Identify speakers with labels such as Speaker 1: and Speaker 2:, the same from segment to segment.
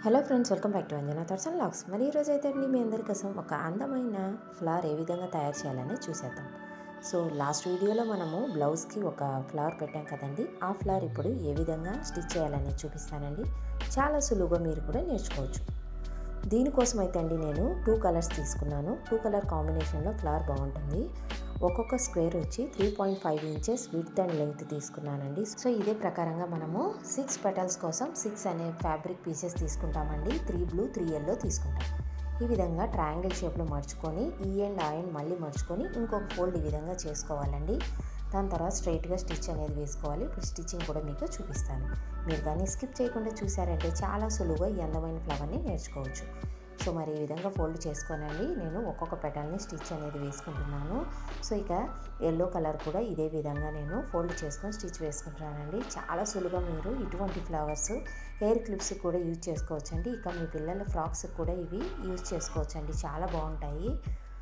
Speaker 1: Hello friends, welcome back to Anjana thoughts and vlogs. మరి ఈరోజు అయితే అండి మీ అందరి కోసం ఒక అందమైన ఫ్లవర్ ఏ విధంగా తయారు చేయాలని చూసేద్దాం. సో లాస్ట్ వీడియోలో మనము బ్లౌజ్కి ఒక ఫ్లవర్ పెట్టాం కదండి. ఆ ఫ్లవర్ ఇప్పుడు ఏ విధంగా స్టిచ్ చేయాలని చూపిస్తానండి. చాలా సులువుగా మీరు కూడా నేర్చుకోవచ్చు. దీనికోసం అయితే అండి నేను 2 కలర్స్ తీసుకున్నాను. 2 కలర్ కాంబినేషన్లో ఫ్లవర్ బాగుంటుంది. ఒక్కొక్క స్క్వేర్ వచ్చి 3.5 ఇంచెస్ విడ్త్ అండ్ లెంగ్త్ తీసుకున్నానండి. సో ఇదే ప్రకారంగా మనము 6 పెటల్స్ కోసం 6 అనే ఫ్యాబ్రిక్ పీసెస్ తీసుకుంటామండి. 3 బ్లూ 3 ఎల్లో తీసుకుంటాం. ఈ విధంగా ట్రయాంగిల్ షేప్లో మడుచుకొని ఈ ఎండ్ ఆ ఎండ్ మళ్ళీ మడుచుకొని ఇంకొక ఫోల్డ్ ఈ విధంగా చేసుకోవాలండి. దాని తర్వాత స్ట్రైట్గా స్టిచ్ అనేది వేసుకోవాలి. ఇప్పుడు స్టిచ్చింగ్ కూడా మీకు చూపిస్తాను. మీరు దాన్ని స్కిప్ చేయకుండా చూసారంటే చాలా సులువుగా ఈ అందమైన ఫ్లవర్ని నేర్చుకోవచ్చు. సో మరి ఈ విధంగా ఫోల్డ్ చేసుకోనండి నేను ఒక్కొక్క పెటల్ని స్టిచ్ అనేది వేసుకుంటున్నాను. సో ఇక ఎల్లో కలర్ కూడా ఇదే విధంగా నేను ఫోల్డ్ చేసుకొని స్టిచ్ వేసుకుంటున్నానండి. చాలా సులువుగా మీరు ఇటువంటి ఫ్లవర్స్ హెయిర్ క్లిప్స్ కూడా యూజ్ చేసుకోవచ్చండి. ఇక మీ పిల్లల ఫ్రాక్స్ కూడా ఇవి యూజ్ చేసుకోవచ్చండి. చాలా బాగుంటాయి.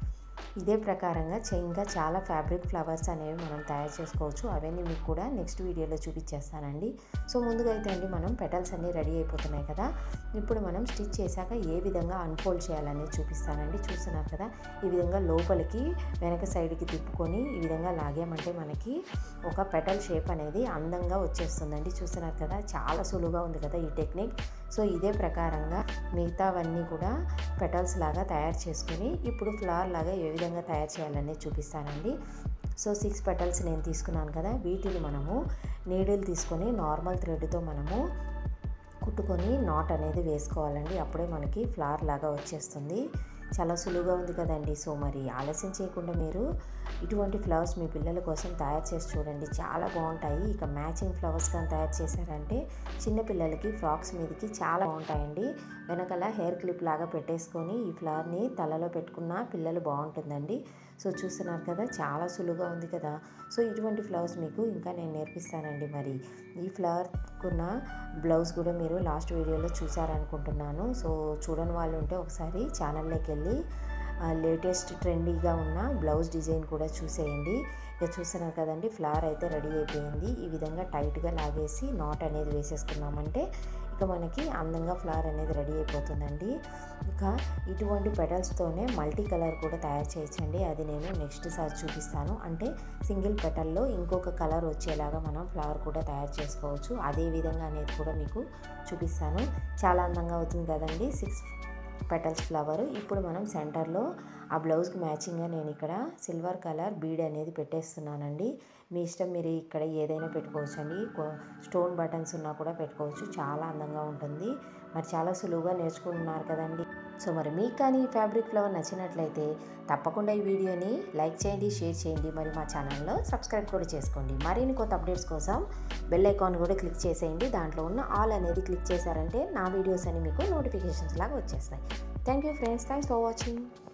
Speaker 1: ఇదే ప్రకారంగా ఇంకా చాలా ఫ్యాబ్రిక్ ఫ్లవర్స్ అనేవి మనం తయారు చేసుకోవచ్చు. అవన్నీ మీకు కూడా నెక్స్ట్ వీడియోలో చూపించేస్తానండి. సో ముందుగా అయితే అండి మనం పెటల్స్ అన్నీ రెడీ అయిపోతున్నాయి కదా. ఇప్పుడు మనం స్టిచ్ చేశాక ఏ విధంగా అన్ఫోల్డ్ చేయాలనేది చూపిస్తానండి. చూస్తున్నారు కదా, ఈ విధంగా లోపలికి వెనక సైడ్కి తిప్పుకొని ఈ విధంగా లాగామంటే మనకి ఒక పెటల్ షేప్ అనేది అందంగా వచ్చేస్తుందండి. చూస్తున్నారు కదా, చాలా సులువుగా ఉంది కదా ఈ టెక్నిక్. సో ఇదే ప్రకారంగా మిగతావన్నీ కూడా పెటల్స్ లాగా తయారు చేసుకొని ఇప్పుడు ఫ్లవర్ లాగా ఏ విధంగా తయారు చేయాలనేది చూపిస్తానండి. సో 6 పెటల్స్ నేను తీసుకున్నాను కదా, వీటిని మనము నీడిల్ తీసుకొని నార్మల్ థ్రెడ్తో మనము కుట్టుకొని నాట్ అనేది వేసుకోవాలండి. అప్పుడే మనకి ఫ్లవర్ లాగా వచ్చేస్తుంది. చాలా సులువుగా ఉంది కదండి. సో మరి ఆలస్యం చేయకుండా మీరు ఇటువంటి ఫ్లవర్స్ మీ పిల్లల కోసం తయారు చేసి చూడండి. చాలా బాగుంటాయి. ఇక మ్యాచింగ్ ఫ్లవర్స్ కానీ తయారు చేశారంటే చిన్నపిల్లలకి ఫ్రాక్స్ మీదకి చాలా బాగుంటాయండి. వెనకాల హెయిర్ క్లిప్ లాగా పెట్టేసుకొని ఈ ఫ్లవర్ని తలలో పెట్టుకున్న పిల్లలు బాగుంటుందండి. సో చూస్తున్నారు కదా, చాలా సులువుగా ఉంది కదా. సో ఇటువంటి ఫ్లవర్స్ మీకు ఇంకా నేను నేర్పిస్తానండి. మరి ఈ ఫ్లవర్కున్న బ్లౌజ్ కూడా మీరు లాస్ట్ వీడియోలో చూసారనుకుంటున్నాను. సో చూడని వాళ్ళు ఉంటే ఒకసారి ఛానల్లోకి వెళ్ళి లేటెస్ట్ ట్రెండీగా ఉన్న బ్లౌజ్ డిజైన్ కూడా చూసేయండి. ఇక చూస్తున్నారు కదండి, ఫ్లవర్ అయితే రెడీ అయిపోయింది. ఈ విధంగా టైట్గా లాగేసి నాట్ అనేది వేసేసుకున్నామంటే ఇక మనకి అందంగా ఫ్లవర్ అనేది రెడీ అయిపోతుందండి. ఇక ఇటువంటి పెటల్స్తోనే మల్టీ కలర్ కూడా తయారు చేయొచ్చండి. అది నేను నెక్స్ట్ సారి చూపిస్తాను. అంటే సింగిల్ పెటల్లో ఇంకొక కలర్ వచ్చేలాగా మనం ఫ్లవర్ కూడా తయారు చేసుకోవచ్చు. అదే విధంగా అనేది కూడా మీకు చూపిస్తాను. చాలా అందంగా అవుతుంది కదండి 6 పెటల్స్ ఫ్లవర్. ఇప్పుడు మనం సెంటర్లో ఆ బ్లౌజ్కి మ్యాచింగ్గా నేను ఇక్కడ సిల్వర్ కలర్ బీడ్ అనేది పెట్టేస్తున్నానండి. మీ ఇష్టం, మీరు ఇక్కడ ఏదైనా పెట్టుకోవచ్చండి. స్టోన్ బటన్స్ ఉన్నా కూడా పెట్టుకోవచ్చు. చాలా అందంగా ఉంటుంది. మరి చాలా సులువుగా నేర్చుకుంటున్నారు కదండి. సో మరి మీకు కానీ ఈ ఫ్యాబ్రిక్ ఫ్లవర్ నచ్చినట్లయితే తప్పకుండా ఈ వీడియోని లైక్ చేయండి, షేర్ చేయండి. మరి మా ఛానల్లో సబ్స్క్రైబ్ కూడా చేసుకోండి. మరిన్ని కొత్త అప్డేట్స్ కోసం బెల్ ఐకాన్ కూడా క్లిక్ చేసేయండి. దాంట్లో ఉన్న ఆల్ అనేది క్లిక్ చేశారంటే నా వీడియోస్ అని మీకు నోటిఫికేషన్స్ లాగా వచ్చేస్తాయి. Thank you friends, thanks for watching.